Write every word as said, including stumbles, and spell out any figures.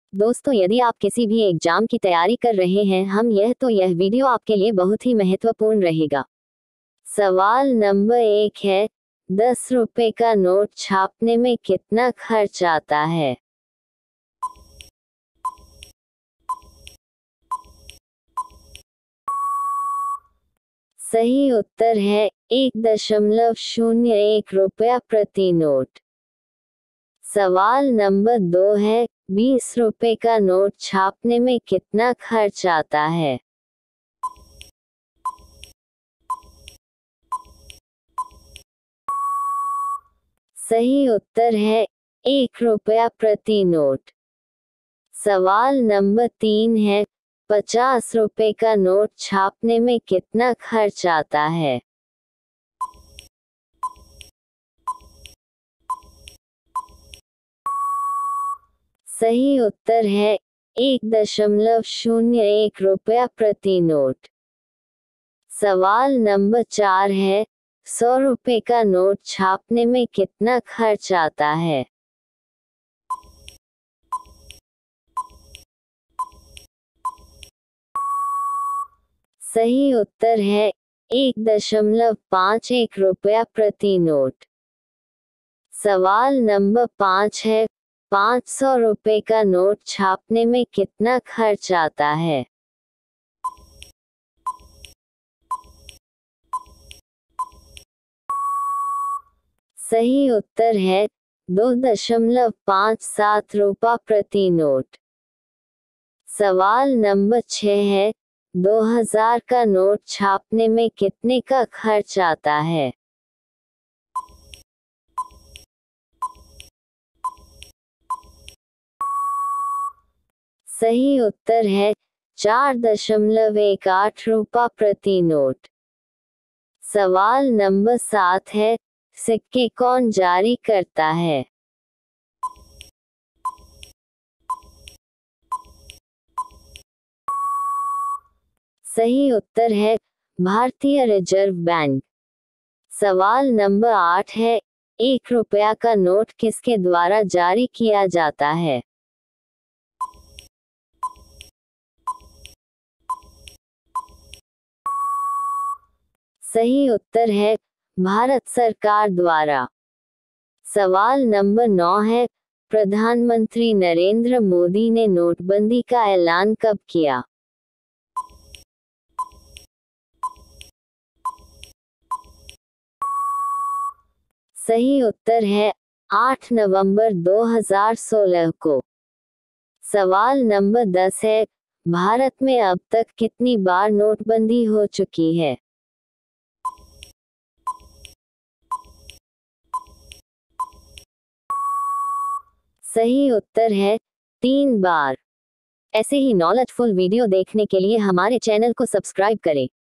दोस्तों, यदि आप किसी भी एग्जाम की तैयारी कर रहे हैं हम यह तो यह वीडियो आपके लिए बहुत ही महत्वपूर्ण रहेगा। सवाल नंबर एक है, दस रुपए का नोट छापने में कितना खर्च आता है? सही उत्तर है एक दशमलव शून्य एक रुपया प्रति नोट। सवाल नंबर दो है, बीस रुपए का नोट छापने में कितना खर्च आता है? सही उत्तर है एक रुपया प्रति नोट। सवाल नंबर तीन है, पचास रुपए का नोट छापने में कितना खर्च आता है? सही उत्तर है एक दशमलव शून्य एक रुपया प्रति नोट। सवाल नंबर चार है, सौ रुपए का नोट छापने में कितना खर्च आता है? सही उत्तर है एक दशमलव पाँच एक रुपया प्रति नोट। सवाल नंबर पाँच है, पाँच सौ रुपए का नोट छापने में कितना खर्च आता है? सही उत्तर है दो दशमलव पाँच सात रुपया प्रति नोट। सवाल नंबर छह है, दो हजार का नोट छापने में कितने का खर्च आता है? सही उत्तर है चार दशमलव एक आठ रुपया प्रति नोट। सवाल नंबर सात है, सिक्के कौन जारी करता है? सही उत्तर है भारतीय रिजर्व बैंक। सवाल नंबर आठ है, एक रुपया का नोट किसके द्वारा जारी किया जाता है? सही उत्तर है भारत सरकार द्वारा। सवाल नंबर नौ है, प्रधानमंत्री नरेंद्र मोदी ने नोटबंदी का ऐलान कब किया? सही उत्तर है आठ नवंबर दो हज़ार सोलह को। सवाल नंबर दस है, भारत में अब तक कितनी बार नोटबंदी हो चुकी है? सही उत्तर है तीन बार। ऐसे ही नॉलेजफुल वीडियो देखने के लिए हमारे चैनल को सब्सक्राइब करें।